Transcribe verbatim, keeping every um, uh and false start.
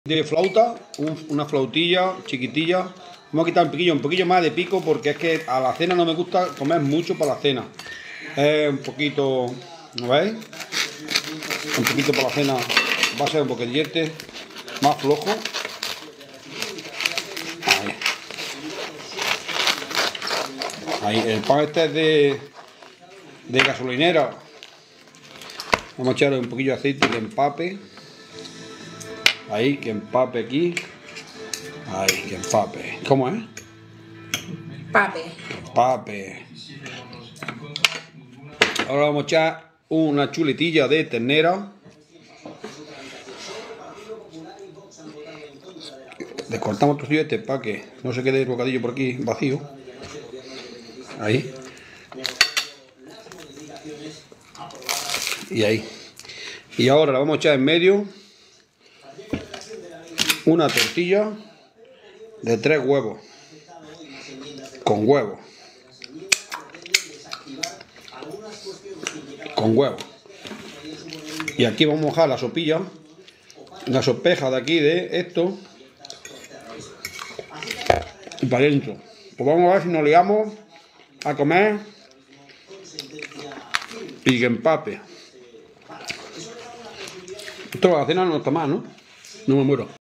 De flauta, un, una flautilla chiquitilla. Vamos a quitar un poquillo, un poquillo más de pico porque es que a la cena no me gusta comer mucho para la cena. Es un poquito, ¿no veis? Un poquito para la cena va a ser un poquillete más flojo. Ahí. Ahí, el pan este es de, de gasolinera. Vamos a echarle un poquillo de aceite que empape. Ahí, que empape aquí. Ahí, que empape. ¿Cómo es? Pape. Empape. Ahora vamos a echar una chuletilla de ternera. Descortamos trocillos este para que no se quede el bocadillo por aquí vacío. Ahí. Y ahí. Y ahora la vamos a echar en medio una tortilla de tres huevos. Con huevo. Con huevo. Y aquí vamos a mojar la sopilla. La sopeja de aquí de esto. Y para adentro. Pues vamos a ver si nos liamos a comer. Y que empape. Esto la cena no está mal, ¿no? No me muero.